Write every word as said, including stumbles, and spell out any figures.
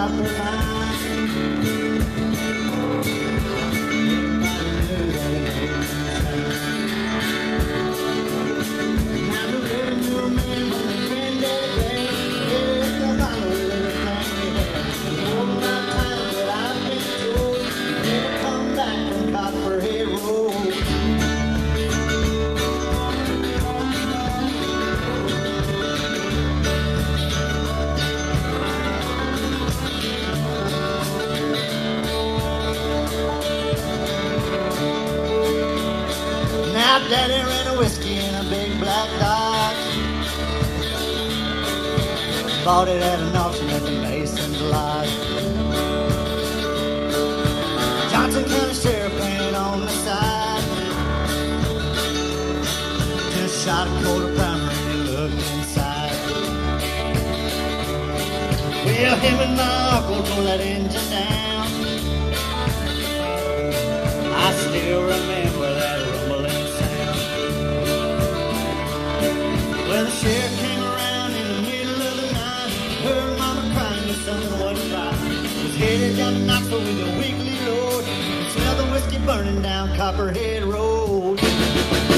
copper line. Now Daddy ran a whiskey in a big black Dodge. Bought it at an auction at the Mason's Lodge. Johnson County Sheriff painted on the side. Just shot a quarter pounder and he looked inside. Well, him and my uncle tore that engine down. I still remember that rumbling sound. Well, the sheriff came around in the middle of the night. Heard Mama crying, his son wasn't right. Was headed down to Knoxville with a weekly load. Smelled the whiskey burning down Copperhead Road.